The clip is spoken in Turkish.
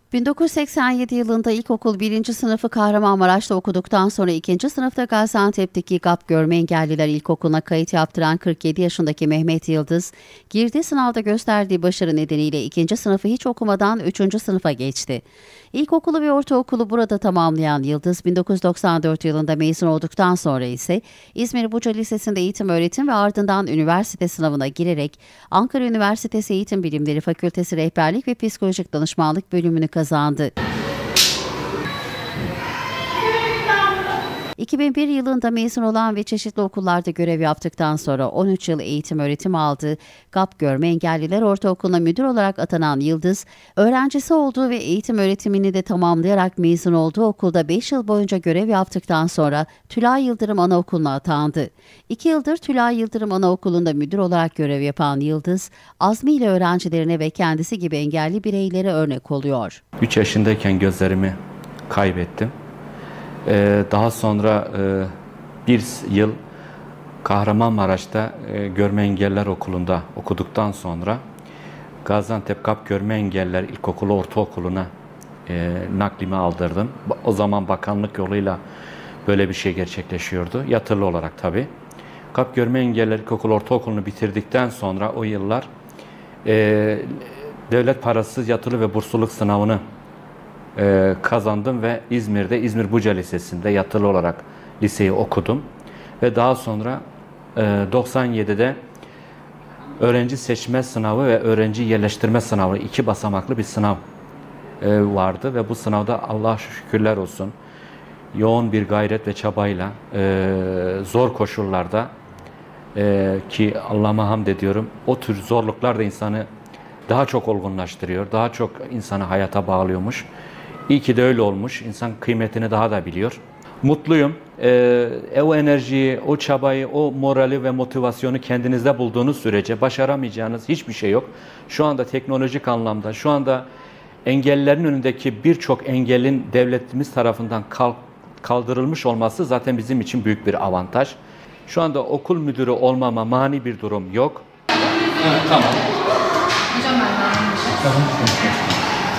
1987 yılında ilkokul 1. sınıfı Kahramanmaraş'ta okuduktan sonra 2. sınıfta Gaziantep'teki GAP Görme Engelliler İlkokulu'na kayıt yaptıran 47 yaşındaki Mehmet Yıldız, girdiği sınavda gösterdiği başarı nedeniyle 2. sınıfı hiç okumadan 3. sınıfa geçti. İlkokulu ve ortaokulu burada tamamlayan Yıldız, 1994 yılında mezun olduktan sonra ise İzmir Buca Lisesi'nde eğitim öğretim ve ardından üniversite sınavına girerek Ankara Üniversitesi Eğitim Bilimleri Fakültesi Rehberlik ve Psikolojik Danışmanlık bölümünü kazandı. 2001 yılında mezun olan ve çeşitli okullarda görev yaptıktan sonra 13 yıl eğitim öğretim aldığı GAP Görme Engelliler Ortaokulu'na müdür olarak atanan Yıldız, öğrencisi olduğu ve eğitim öğretimini de tamamlayarak mezun olduğu okulda 5 yıl boyunca görev yaptıktan sonra Tülay Yıldırım Anaokulu'na atandı. 2 yıldır Tülay Yıldırım Anaokulu'nda müdür olarak görev yapan Yıldız, azmiyle öğrencilerine ve kendisi gibi engelli bireylere örnek oluyor. 3 yaşındayken gözlerimi kaybettim. Daha sonra bir yıl Kahramanmaraş'ta Görme Engelliler Okulu'nda okuduktan sonra Gaziantep GAP Görme Engelliler İlkokulu Ortaokulu'na naklimi aldırdım. O zaman bakanlık yoluyla böyle bir şey gerçekleşiyordu. Yatılı olarak tabii. GAP Görme Engelliler İlkokulu Ortaokulu'nu bitirdikten sonra o yıllar devlet parasız yatılı ve bursluluk sınavını kazandım ve İzmir'de İzmir Buca Lisesi'nde yatılı olarak liseyi okudum. Ve daha sonra 97'de öğrenci seçme sınavı ve öğrenci yerleştirme sınavı, 2 basamaklı bir sınav vardı ve bu sınavda Allah'a şükürler olsun yoğun bir gayret ve çabayla zor koşullarda ki Allah'ıma hamd ediyorum, o tür zorluklar da insanı daha çok olgunlaştırıyor, daha çok insanı hayata bağlıyormuş. İyi ki de öyle olmuş. İnsan kıymetini daha da biliyor. Mutluyum. O enerjiyi, o çabayı, o morali ve motivasyonu kendinizde bulduğunuz sürece başaramayacağınız hiçbir şey yok. Şu anda teknolojik anlamda, şu anda engellilerin önündeki birçok engelin devletimiz tarafından kaldırılmış olması zaten bizim için büyük bir avantaj. Şu anda okul müdürü olmama mani bir durum yok. Evet, tamam. Hocam ben de anlamışım.